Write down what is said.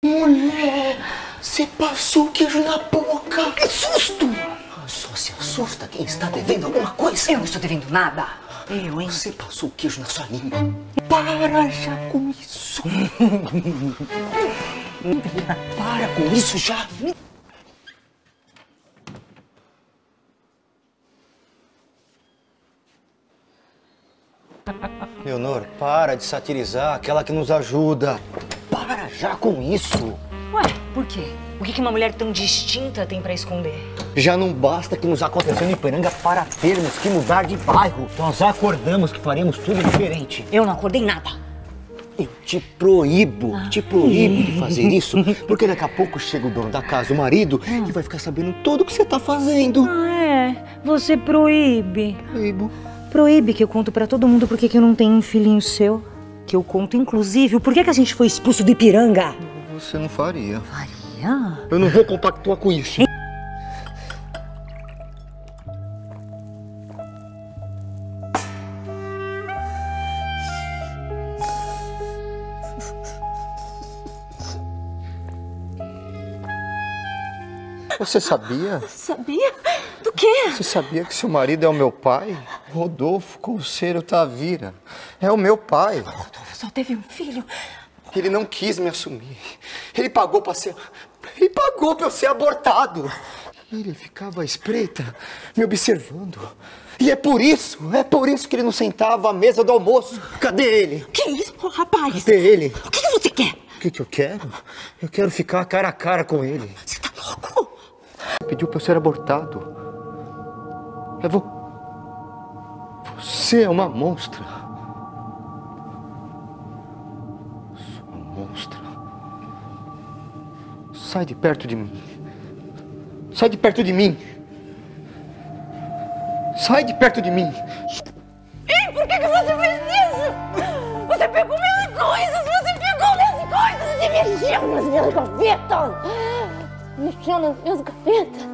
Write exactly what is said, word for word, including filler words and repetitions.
Mulher, você passou o queijo na boca. Que susto! Só se assusta quem está devendo alguma coisa. Eu não estou devendo nada. Eu, hein? Você passou o queijo na sua língua. Para já com isso. Para com isso já. Leonor, para de satirizar aquela que nos ajuda. Para já com isso. Ué, por quê? O que que uma mulher tão distinta tem pra esconder? Já não basta que nos aconteceu em Ipiranga para termos que mudar de bairro. Nós acordamos que faremos tudo diferente. Eu não acordei nada. Eu te proíbo, te proíbo de fazer isso, porque daqui a pouco chega o dono da casa, o marido, e vai ficar sabendo tudo o que você tá fazendo. Ah, é? Você proíbe? Proíbo. Proíbe que eu conto pra todo mundo por que que eu não tenho um filhinho seu. Que eu conto, inclusive, o porquê que a gente foi expulso do Ipiranga. Você não faria. Faria? Eu não vou compactuar com isso. Você sabia? Sabia? Do quê? Você sabia que seu marido é o meu pai? Rodolfo Colseiro Tavira. É o meu pai. Rodolfo só teve um filho. Ele não quis me assumir. Ele pagou pra ser... Ele pagou pra eu ser abortado. Ele ficava à espreita, me observando. E é por isso, é por isso que ele não sentava à mesa do almoço. Cadê ele? Que isso, rapaz? Cadê ele? O que que você quer? O que que eu quero? Eu quero ficar cara a cara com ele. Você tá louco? Pediu pra eu ser abortado. Eu vou... Você é uma monstra. Sou uma monstra. Sai de perto de mim. Sai de perto de mim. Sai de perto de mim. Ei, por que que você fez isso? Você pegou minhas coisas, você pegou minhas coisas e mexeu nas minhas gavetas. Mexeu nas minhas gavetas.